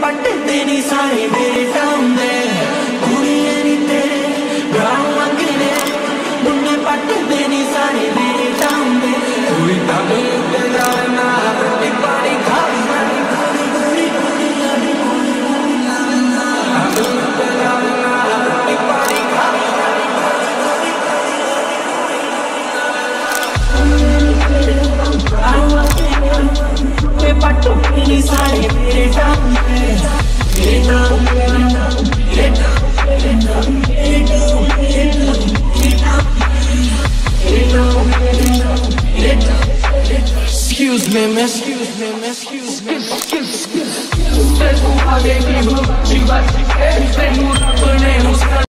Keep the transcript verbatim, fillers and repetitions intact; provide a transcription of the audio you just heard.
पट्टे तेरी सारे मेरे टाउन दे कुड़ियां नी तेरे गाँव मंगने मुन्ने पट्टे तेरी सारे मेरे टाउन दे कोई तबे उठे जाना रोटी पानी खा पट्टू तेरी सारे मेरे टाउन दे मेरे टाउन मेरे टाउन मेरे टाउन मेरे टाउन मेरे टाउन मेरे टाउन मेरे टाउन मेरे town Excuse me, miss. Excuse me, miss. Excuse me. Excuse me. Excuse me.